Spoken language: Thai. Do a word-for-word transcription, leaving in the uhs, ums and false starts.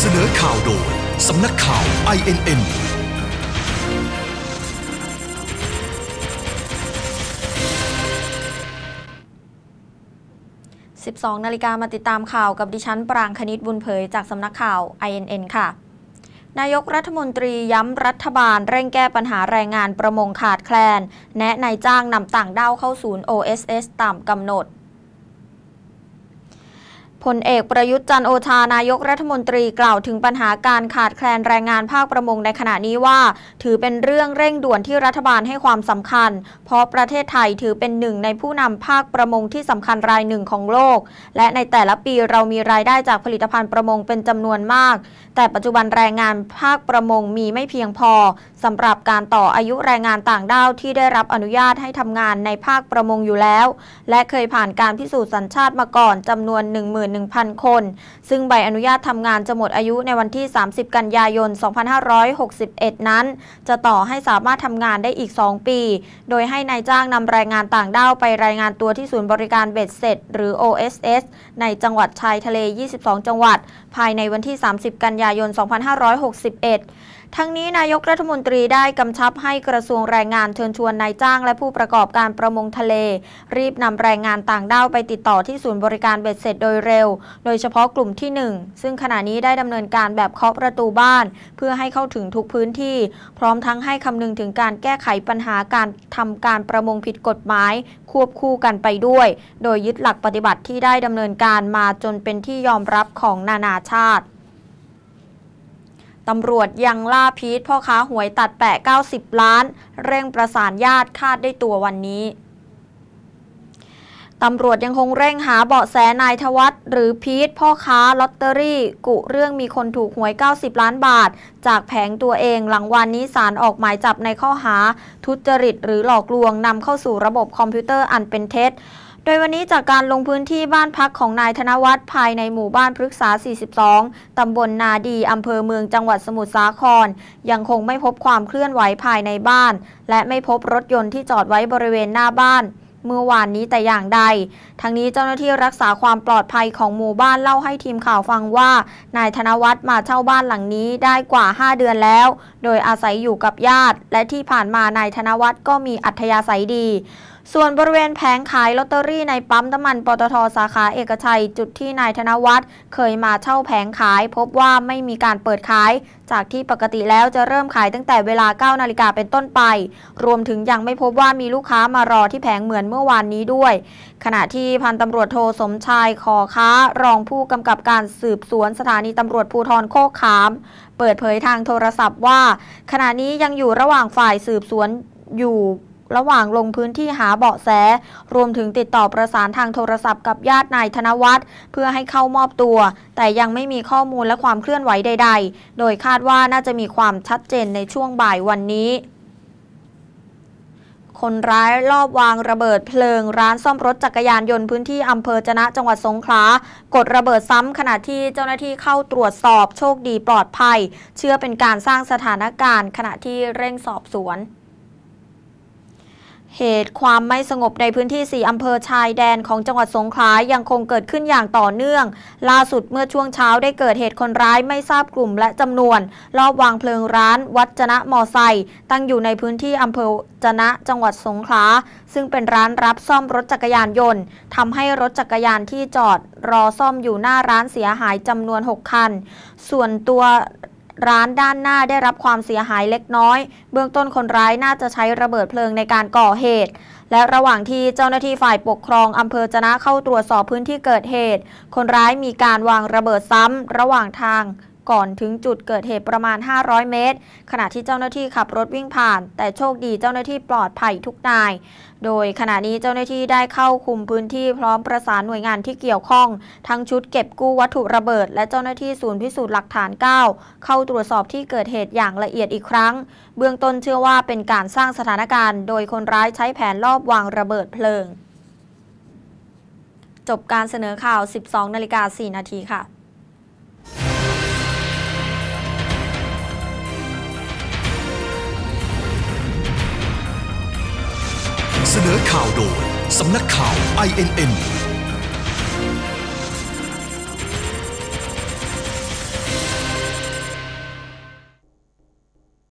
เสนอข่าวโดยสำนักข่าว ไอ เอ็น เอ็นสิบสองนาฬิกามาติดตามข่าวกับดิฉันปรางคณิตบุญเผยจากสำนักข่าว ไอ เอ็น เอ็น ค่ะนายกรัฐมนตรีย้ำรัฐบาลเร่งแก้ปัญหาแรงงานประมงขาดแคลนแนะนายจ้างนำต่างด้าวเข้าศูนย์ โอ เอส เอส ตามกำหนดพลเอกประยุทธ์จันทร์โอชานายกรัฐมนตรีกล่าวถึงปัญหาการขาดแคลนแรงงานภาคประมงในขณะนี้ว่าถือเป็นเรื่องเร่งด่วนที่รัฐบาลให้ความสำคัญเพราะประเทศไทยถือเป็นหนึ่งในผู้นำภาคประมงที่สำคัญรายหนึ่งของโลกและในแต่ละปีเรามีรายได้จากผลิตภัณฑ์ประมงเป็นจำนวนมากแต่ปัจจุบันแรงงานภาคประมงมีไม่เพียงพอสำหรับการต่ออายุแรงงานต่างด้าวที่ได้รับอนุญาตให้ทำงานในภาคประมงอยู่แล้วและเคยผ่านการพิสูจน์สัญชาติมาก่อนจำนวน หนึ่งหมื่นหนึ่งพัน คนซึ่งใบอนุญาตทำงานจะหมดอายุในวันที่ สามสิบ กันยายน สองพันห้าร้อยหกสิบเอ็ด นั้นจะต่อให้สามารถทำงานได้อีก สอง ปีโดยให้นายจ้างนำแรงงานต่างด้าวไปรายงานตัวที่ศูนย์บริการเบ็ดเสร็จหรือ โอ เอส เอส ในจังหวัดชายทะเล ยี่สิบสอง จังหวัดภายในวันที่ สามสิบ กันยายน สองพันห้าร้อยหกสิบเอ็ดทั้งนี้นายกรัฐมนตรีได้กำชับให้กระทรวงแรงงานเชิญชวนนายจ้างและผู้ประกอบการประมงทะเลรีบนำแรงงานต่างด้าวไปติดต่อที่ศูนย์บริการเบ็ดเสร็จโดยเร็วโดยเฉพาะกลุ่มที่หนึ่งซึ่งขณะนี้ได้ดำเนินการแบบเคาะประตูบ้านเพื่อให้เข้าถึงทุกพื้นที่พร้อมทั้งให้คำนึงถึงการแก้ไขปัญหาการทำการประมงผิดกฎหมายควบคู่กันไปด้วยโดยยึดหลักปฏิบัติที่ได้ดำเนินการมาจนเป็นที่ยอมรับของนานาชาติตำรวจยังล่าพีทพ่อค้าหวยตัดแปะเก้าสิบล้านเร่งประสานญาติคาดได้ตัววันนี้ตำรวจยังคงเร่งหาเบาะแสนายธวัฒน์หรือพีทพ่อค้าลอตเตอรี่กุเรื่องมีคนถูกหวยเก้าสิบล้านบาทจากแผงตัวเองหลังวันนี้ศาลออกหมายจับในข้อหาทุจริตหรือหลอกลวงนำเข้าสู่ระบบคอมพิวเตอร์อันเป็นเท็จโดยวันนี้จากการลงพื้นที่บ้านพักของนายธนวัฒน์ภายในหมู่บ้านพฤกษา สี่สิบสอง ตำบลนาดีอำเภอเมืองจังหวัดสมุทรสาครยังคงไม่พบความเคลื่อนไหวภายในบ้านและไม่พบรถยนต์ที่จอดไว้บริเวณหน้าบ้านเมื่อวานนี้แต่อย่างใดทั้งนี้เจ้าหน้าที่รักษาความปลอดภัยของหมู่บ้านเล่าให้ทีมข่าวฟังว่านายธนวัฒน์มาเช่าบ้านหลังนี้ได้กว่า ห้า เดือนแล้วโดยอาศัยอยู่กับญาติและที่ผ่านมานายธนวัฒน์ก็มีอัธยาศัยดีส่วนบริเวณแผงขายลอตเตอรี่ในปั๊มน้ำมันปตท.สาขาเอกชัยจุดที่นายธนวัฒน์เคยมาเช่าแผงขายพบว่าไม่มีการเปิดขายจากที่ปกติแล้วจะเริ่มขายตั้งแต่เวลา เก้า นาฬิกาเป็นต้นไปรวมถึงยังไม่พบว่ามีลูกค้ามารอที่แผงเหมือนเมื่อวานนี้ด้วยขณะที่พันตำรวจโทสมชายขอค้ารองผู้กำกับการสืบสวนสถานีตำรวจภูธรโคกขามเปิดเผยทางโทรศัพท์ว่าขณะนี้ยังอยู่ระหว่างฝ่ายสืบสวนอยู่ระหว่างลงพื้นที่หาเบาะแสรวมถึงติดต่อประสานทางโทรศัพท์กับญาตินายธนวัฒน์เพื่อให้เข้ามอบตัวแต่ยังไม่มีข้อมูลและความเคลื่อนไหวใดๆโดยคาดว่าน่าจะมีความชัดเจนในช่วงบ่ายวันนี้คนร้ายลอบวางระเบิดเพลิงร้านซ่อมรถจักรยานยนต์พื้นที่อำเภอจะนะจังหวัดสงขลากดระเบิดซ้ำขณะที่เจ้าหน้าที่เข้าตรวจสอบโชคดีปลอดภัยเชื่อเป็นการสร้างสถานการณ์ขณะที่เร่งสอบสวนเหตุความไม่สงบในพื้นที่สี่อำเภอชายแดนของจังหวัดสงขลายังคงเกิดขึ้นอย่างต่อเนื่องล่าสุดเมื่อช่วงเช้าได้เกิดเหตุคนร้ายไม่ทราบกลุ่มและจำนวนลอบวางเพลิงร้านวัจนะมอไซค์ตั้งอยู่ในพื้นที่อำเภอจะนะจังหวัดสงขลาซึ่งเป็นร้านรับซ่อมรถจักรยานยนต์ทำให้รถจักรยานที่จอดรอซ่อมอยู่หน้าร้านเสียหายจำนวนหกคันส่วนตัวร้านด้านหน้าได้รับความเสียหายเล็กน้อยเบื้องต้นคนร้ายน่าจะใช้ระเบิดเพลิงในการก่อเหตุและระหว่างที่เจ้าหน้าที่ฝ่ายปกครองอำเภอจะนะเข้าตรวจสอบพื้นที่เกิดเหตุคนร้ายมีการวางระเบิดซ้ำระหว่างทางก่อนถึงจุดเกิดเหตุประมาณห้าร้อยเมตรขณะที่เจ้าหน้าที่ขับรถวิ่งผ่านแต่โชคดีเจ้าหน้าที่ปลอดภัยทุกนายโดยขณะนี้เจ้าหน้าที่ได้เข้าคุมพื้นที่พร้อมประสานหน่วยงานที่เกี่ยวข้องทั้งชุดเก็บกู้วัตถุระเบิดและเจ้าหน้าที่ศูนย์พิสูจน์หลักฐานเก้าเข้าตรวจสอบที่เกิดเหตุอย่างละเอียดอีกครั้งเบื้องต้นเชื่อว่าเป็นการสร้างสถานการณ์โดยคนร้ายใช้แผนลอบวางระเบิดเพลิงจบการเสนอข่าว สิบสองนาฬิกาสี่นาทีค่ะเสนอข่าวโดยสำนักข่าว ไอ เอ็น เอ็น